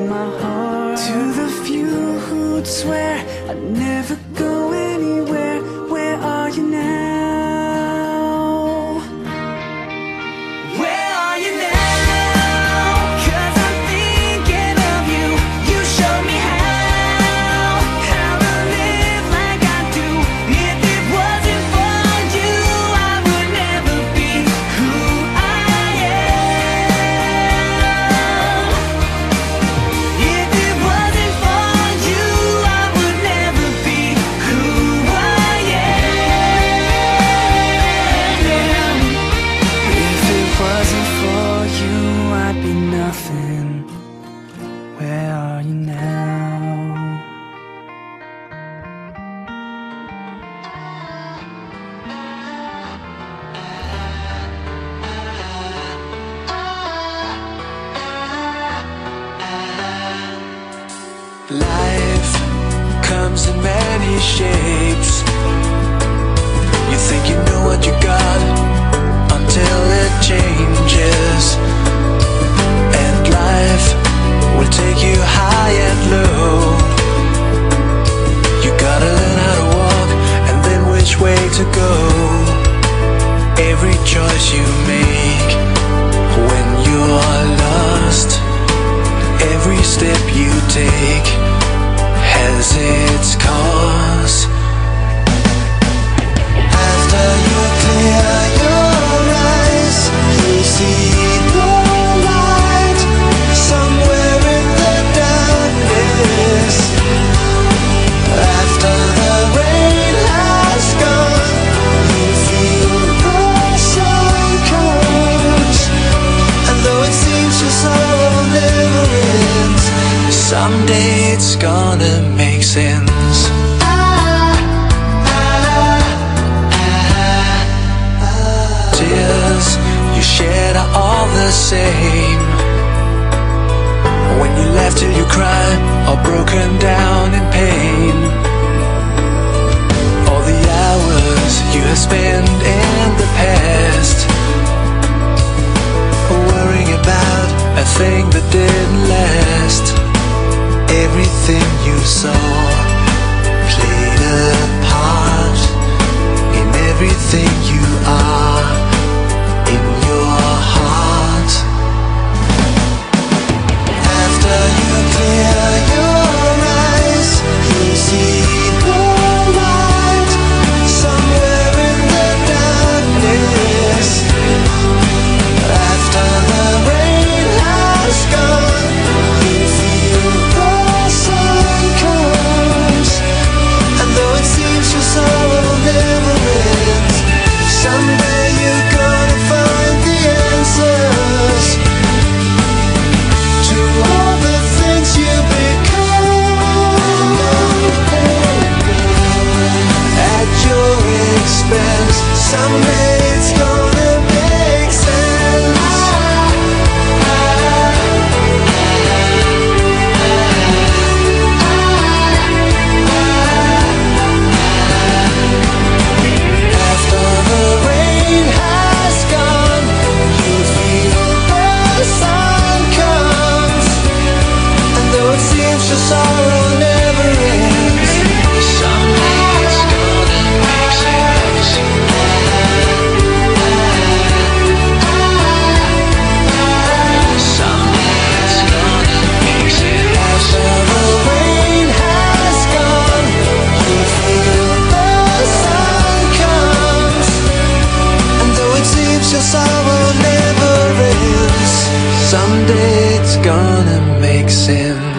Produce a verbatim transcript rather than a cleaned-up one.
my heart. To the few who'd swear I'd never go anywhere, where are you now? Where are you now? 'Cause I'm thinking of you. You showed me how, how to live like I do. If it wasn't for you, I would never be who I am. If it wasn't for you, I would never be who I am. If it wasn't for you, I'd be nothing. Where are you now? Life comes in many shapes. You think you know what you got until it changes. And life will take you high and low. You gotta learn how to walk and then which way to go. Every choice you make when you're lost, every step you take has its cause. After you clear your eyes, you see the light somewhere in the darkness. After the rain has gone, you feel the sun comes. And though it seems your sorrow never ends, someday it's gonna make sense. Tears you shed are all the same. When you laugh till you cry, or broken down in pain. All the hours you have spent in the past, worrying about a thing that didn't last. Everything you saw played a part in everything you are, in your heart. After you clear your eyes, you see the light somewhere in the darkness. After the rain has gone, you feel the sun comes. And though it seems your sorrow never ends, someday you're gonna find the answers to all the things you become at your expense. Someday it's gonna make sense. After the rain has gone, you feel the sun comes. And though it seems your sorrow never ends, someday it's gonna make sense. Someday it's gonna make sense. After the rain has gone, you feel the sun comes. And though it seems your sorrow never ends, someday it's gonna make sense.